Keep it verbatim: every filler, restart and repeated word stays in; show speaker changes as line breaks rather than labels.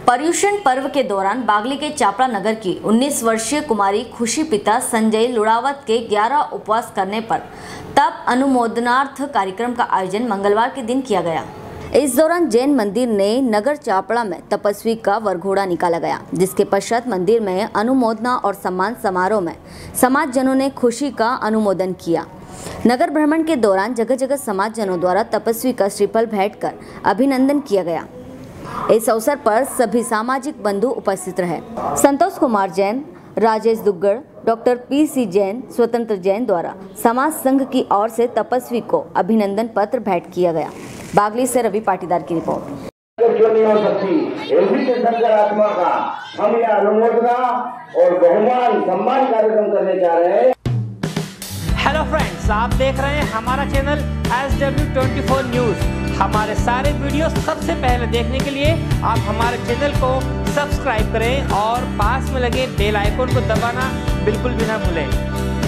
पर्युषण पर्व के दौरान बागली के चापड़ा नगर की उन्नीस वर्षीय कुमारी खुशी पिता संजय लुड़ावत के ग्यारह उपवास करने पर तप अनुमोदनार्थ कार्यक्रम का आयोजन मंगलवार के दिन किया गया। इस दौरान जैन मंदिर ने नगर चापड़ा में तपस्वी का वरघोड़ा निकाला गया, जिसके पश्चात मंदिर में अनुमोदना और सम्मान समारोह में समाज जनों ने खुशी का अनुमोदन किया। नगर भ्रमण के दौरान जगह जगह समाज जनों द्वारा तपस्वी का श्रीफल भेंट कर अभिनंदन किया गया। इस अवसर पर सभी सामाजिक बंधु उपस्थित रहे। Santosh Kumar Jain, Rajesh Duggad, doctor P C Jain, Swatantra Jain द्वारा समाज संघ की ओर से तपस्वी को अभिनंदन पत्र भेंट किया गया। बागली से रवि पाटीदार की रिपोर्ट।
क्यों नहीं हो सकती एलबी के सकारात्मक का हम यह अनुमोदना और बहुमान सम्मान कार्यक्रम करने जा रहे हैं।
हेलो फ्रेंड्स, आप देख रहे हैं हमारा channel S W twenty four news. हमारे सारे वीडियो सबसे पहले देखने के लिए आप हमारे चैनल को सब्सक्राइब करें और पास में लगे बेल आइकन को दबाना बिल्कुल भी ना भूलें।